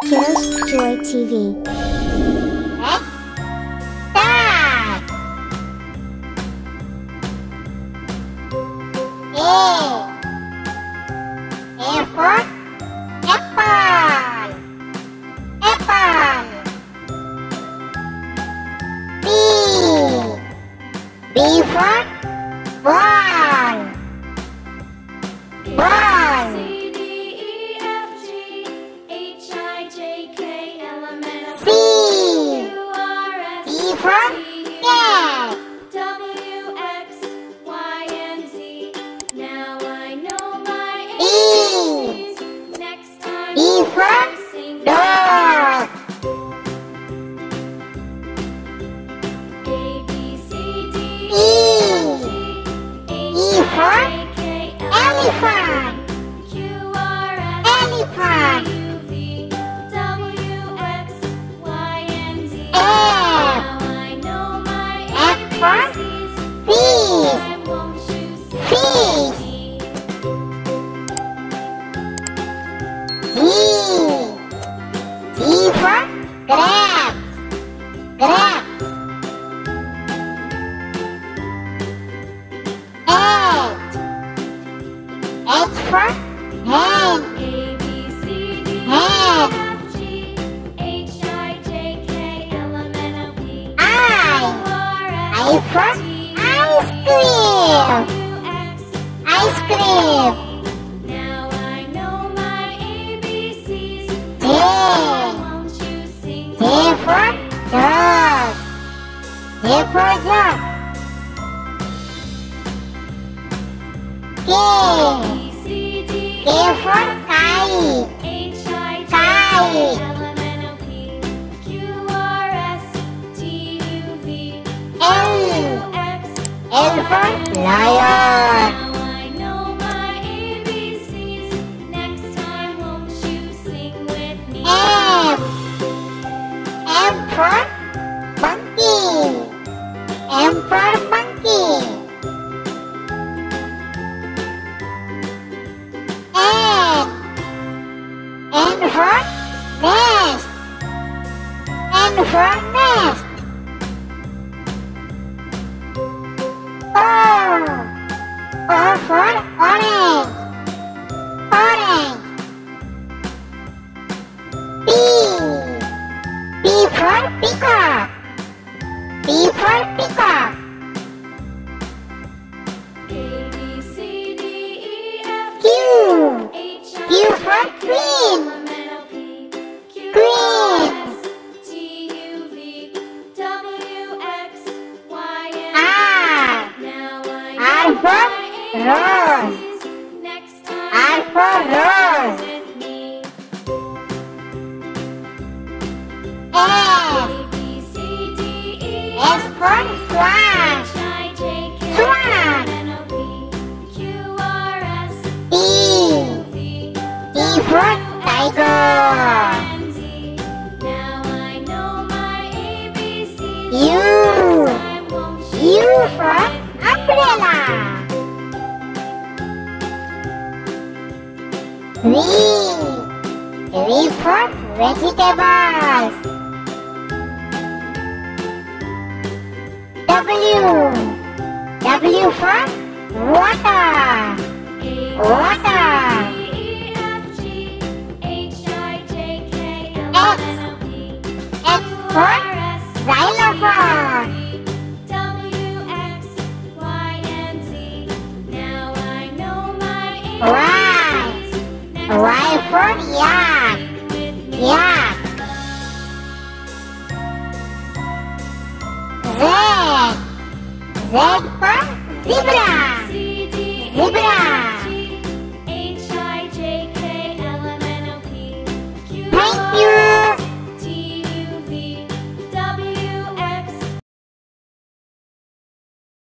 Kiddos Joy TV. Let's start! A for apple. Apple. B for ball. Ball. C, D, E, F, G, H, I, J, K, L, M, N, O, C. Q, R, S, E for T, cat. W, X, Y, and Z. Now I know my E. ABCs. Next time E we'll for sing dog. A, B, C, D, E. H, E for I, J, K, L, elephant. Q, R, S, Elephant. U, V, W, X, Y, and Z. F. Now I know my F for ABCs. fish. Why won't you sing Fish. with me? G. G for grapes. Grapes. H for hen. A, B, C, D, E, Hen. F, G, H, I, J, K, L, M, N, O, P, I. Q, R, S, I for T, ice cream. W, X, Ice cream. now I know my ABCs. J. Why won't you sing J for dog. J for dog. K. B, C, D, K for kite. H, I, J, Kite. L, M, N, O, P, Q, R, S, T, U, V, L. X, L for lion. now I know my ABCs. Next time won't you sing with me? M. M for monkey. M for monkey. N. N for nest. N for nest. O. O for orange. Orange. P. P for peacock. P for peacock. A, B, C, D, E, F, Q. H, Q I, for J, K, queen. L, M, N, O, P, Q, Queen. R, S, T, U, V, W, X, Y, and R. Z. Now I R know for my rose. ABCs. Next time R for rose. with me. S. A, B, C, D, E, S for swan. H, I, J, K, Swan. L, M, N, O, P, Q, R, S, E. U, V, T for tiger. and Z. Now I know my ABCs. U. Time won't you U sing for with me? umbrella. V. V for vegetables. W. W for water. A, Water. B, C, D, E, F, G, H, I, J, K, L, M, N, O, P, X for xylophone. W, X, Y, and Z. Now I know my Y. ABCs. Next Y for time yak. sing with me. Yak. Z. Z for zebra. C, D, E, Zebra.